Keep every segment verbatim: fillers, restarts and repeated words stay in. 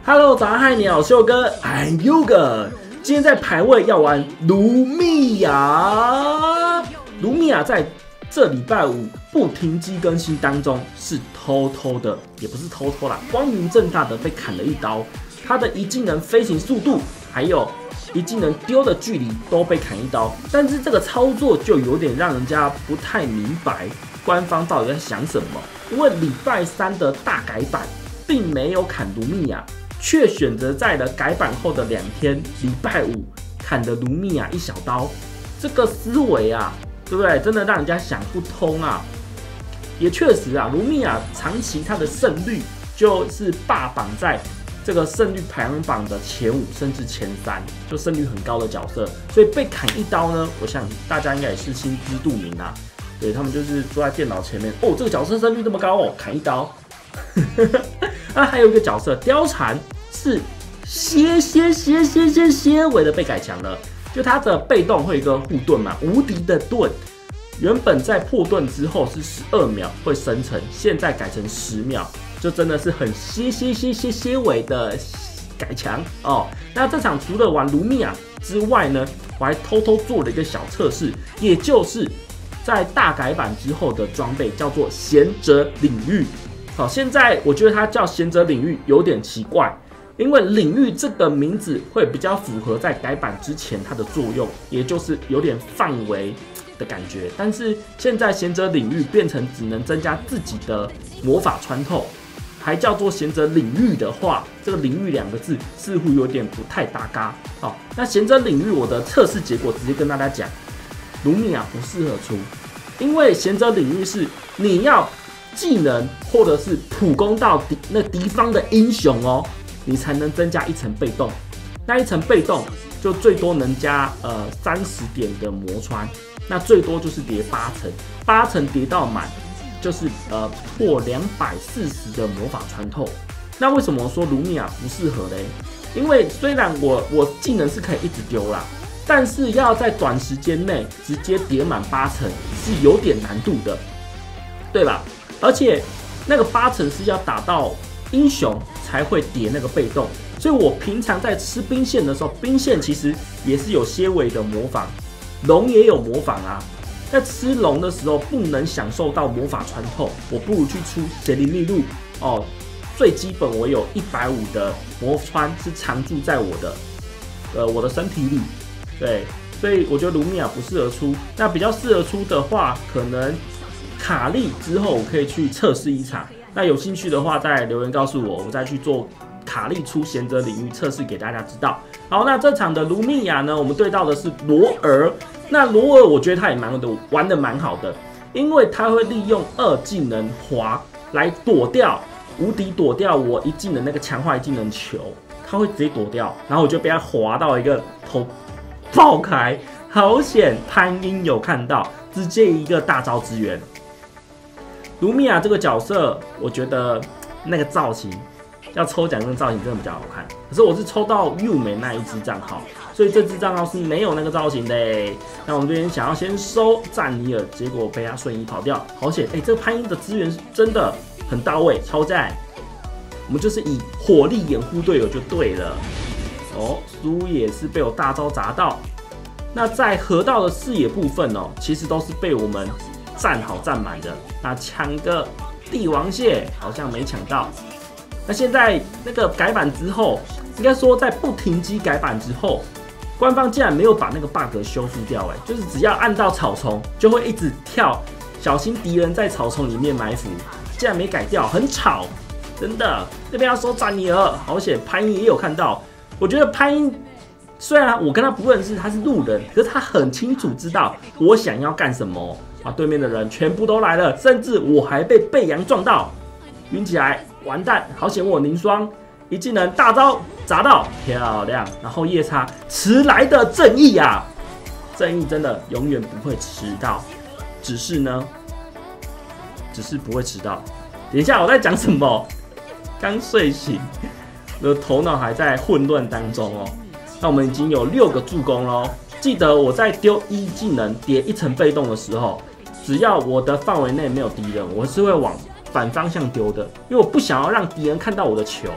Hello， 早上，嗨，你好，秀哥 ，I'm Yoga。今天在排位要玩卢米亚，卢米亚在这礼拜五不停机更新当中是偷偷的，也不是偷偷啦，光明正大的被砍了一刀。他的一技能飞行速度，还有一技能丢的距离都被砍一刀，但是这个操作就有点让人家不太明白，官方到底在想什么？因为礼拜三的大改版并没有砍卢米亚。却选择在了改版后的两天，礼拜五砍了卢米亚一小刀，这个思维啊，对不对？真的让人家想不通啊！也确实啊，卢米亚长期他的胜率就是霸榜在这个胜率排行榜的前五甚至前三，就胜率很高的角色，所以被砍一刀呢，我想大家应该也是心知肚明啊。对他们就是坐在电脑前面，哦，这个角色胜率这么高哦，砍一刀。那还有一个角色貂蝉是些些些些些些微的被改强了，就它的被动会有一个护盾嘛，无敌的盾，原本在破盾之后是十二秒会生成，现在改成十秒，就真的是很些些些些些微的改强哦。那这场除了玩卢米亚之外呢，我还偷偷做了一个小测试，也就是在大改版之后的装备叫做贤者领域。好，现在我觉得它叫贤者领域有点奇怪，因为领域这个名字会比较符合在改版之前它的作用，也就是有点范围的感觉。但是现在贤者领域变成只能增加自己的魔法穿透，还叫做贤者领域的话，这个领域两个字似乎有点不太搭嘎。好，那贤者领域我的测试结果直接跟大家讲，卢米亚不适合出，因为贤者领域是你要技能或者是普攻到敌那敌方的英雄哦，你才能增加一层被动。那一层被动就最多能加呃三十点的魔穿，那最多就是叠八层，八层叠到满就是呃破两百四十的魔法穿透。那为什么说卢米亚不适合嘞？因为虽然我我技能是可以一直丢啦，但是要在短时间内直接叠满八层是有点难度的，对吧？而且那个八层是要打到英雄才会叠那个被动，所以我平常在吃兵线的时候，兵线其实也是有些微的模仿，龙也有模仿啊。在吃龙的时候不能享受到魔法穿透，我不如去出邪灵秘录哦。最基本我有一百五的魔穿是常驻在我的呃我的身体里，对，所以我觉得卢米亚不适合出。那比较适合出的话，可能卡利之后我可以去测试一场，那有兴趣的话再留言告诉我，我再去做卡利出贤者领域测试给大家知道。好，那这场的卢米亚呢，我们对到的是罗尔。那罗尔我觉得他也蛮的玩的蛮好的，因为他会利用二技能滑来躲掉无敌躲掉我一技能那个强化一技能球，他会直接躲掉，然后我就被他滑到一个头爆开，好险潘英有看到，直接一个大招支援。卢米亚这个角色，我觉得那个造型要抽奖，跟造型真的比较好看。可是我是抽到佑美那一只账号，所以这只账号是没有那个造型的。那我们这边想要先收赞尼尔，结果被他瞬移跑掉，好险！哎、欸，这个潘英的资源真的很到位，超赞。我们就是以火力掩护队友就对了。哦，苏也是被我大招砸到。那在河道的视野部分哦，其实都是被我们站好站满的，那抢个帝王蟹好像没抢到。那现在那个改版之后，应该说在不停机改版之后，官方竟然没有把那个 bug 修复掉，哎，就是只要按到草丛就会一直跳，小心敌人在草丛里面埋伏，竟然没改掉，很吵，真的。这边要收赞尼尔，好险潘英也有看到。我觉得潘英虽然我跟他不认识，他是路人，可是他很清楚知道我想要干什么。啊！对面的人全部都来了，甚至我还被贝阳撞到，晕起来，完蛋！好险我凝霜，一技能大招砸到，漂亮！然后夜叉，迟来的正义啊！正义真的永远不会迟到，只是呢，只是不会迟到。等一下我在讲什么？刚睡醒，我的头脑还在混乱当中哦。那我们已经有六个助攻喽。记得我在丢一技能叠一层被动的时候，只要我的范围内没有敌人，我是会往反方向丢的，因为我不想要让敌人看到我的球。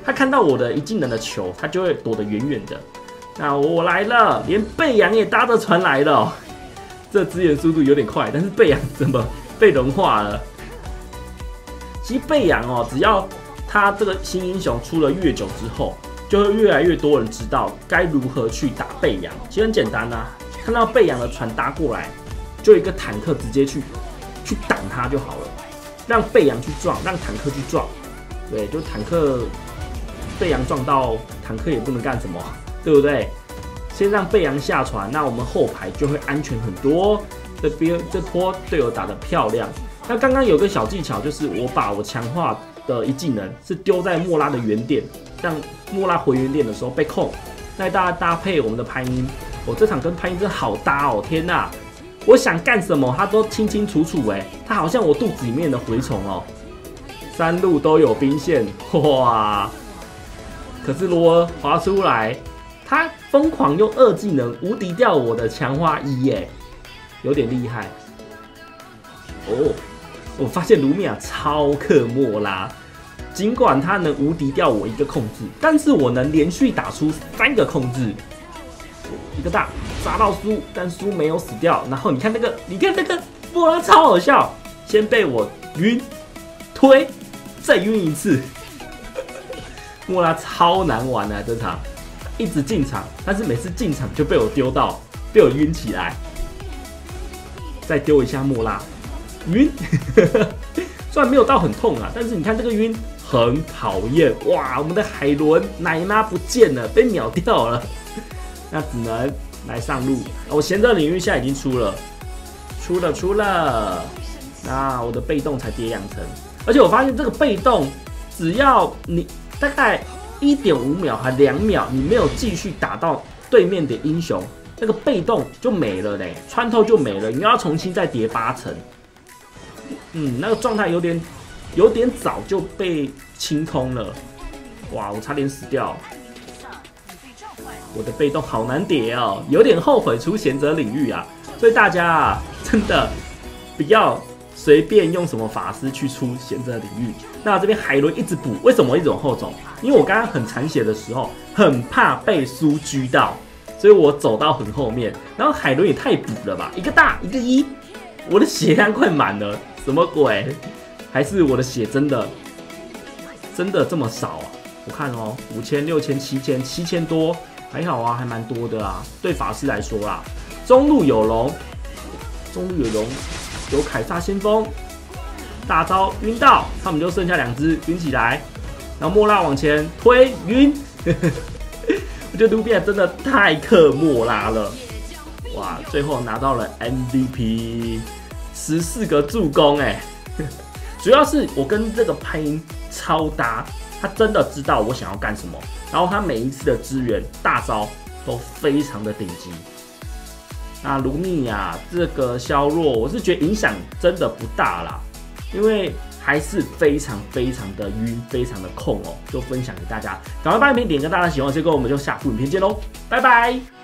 他看到我的一技能的球，他就会躲得远远的。那我来了，连贝阳也搭着船来了、哦。这支援速度有点快，但是贝阳怎么被融化了？其实贝阳哦，只要他这个新英雄出了越久之后，就会越来越多人知道该如何去打贝阳。其实很简单啊，看到贝阳的船搭过来，就一个坦克直接去去挡他就好了，让贝阳去撞，让坦克去撞。对，就坦克贝阳撞到坦克也不能干什么，对不对？先让贝阳下船，那我们后排就会安全很多。这边这波队友打得漂亮。那刚刚有个小技巧，就是我把我强化的一技能是丢在莫拉的原点，让莫拉回原点的时候被控。那大家搭配我们的潘音，我、哦、这场跟潘音真的好搭哦！天哪，我想干什么他都清清楚楚哎，他好像我肚子里面的蛔虫哦。三路都有兵线，哇！可是罗尔滑出来。他疯狂用二技能无敌掉我的强化一耶，有点厉害哦！我发现卢米亚超克莫拉，尽管他能无敌掉我一个控制，但是我能连续打出三个控制，一个大砸到苏，但苏没有死掉。然后你看那个，你看那个莫拉超好笑，先被我晕推，再晕一次，莫拉超难玩啊这场。一直进场，但是每次进场就被我丢到，被我晕起来。再丢一下莫拉，晕。虽然没有到很痛啊，但是你看这个晕很讨厌。哇，我们的海伦奶妈不见了，被秒掉了。那只能来上路。我贤者领域现在已经出了，出了出了。那我的被动才跌两层，而且我发现这个被动，只要你大概。一点五秒还两秒，你没有继续打到对面的英雄，那个被动就没了嘞，穿透就没了，你要重新再叠八层。嗯，那个状态有点有点早就被清空了，哇，我差点死掉。我的被动好难叠哦，有点后悔出贤者领域啊，所以大家啊，真的不要随便用什么法师去出贤者领域。那这边海伦一直补，为什么一直往后走？因为我刚刚很残血的时候，很怕被苏狙到，所以我走到很后面。然后海伦也太补了吧，一个大一个一，我的血量快满了，什么鬼？还是我的血真的真的这么少啊？我看哦，五千、六千、七千、七千多，还好啊，还蛮多的啊。对法师来说啦，中路有龙，中路有龙，有凯撒先锋。大招晕到，他们就剩下两只晕起来，然后莫拉往前推晕，我觉得卢比亚真的太克莫拉了，哇！最后拿到了 M V P， 十四个助攻哎，主要是我跟这个潘音超搭，他真的知道我想要干什么，然后他每一次的支援大招都非常的顶级。那卢米亚这个削弱，我是觉得影响真的不大啦。因为还是非常非常的晕，非常的控哦，就分享给大家。赶快把影片点个大大喜欢，这个我们就下部影片见喽，拜拜。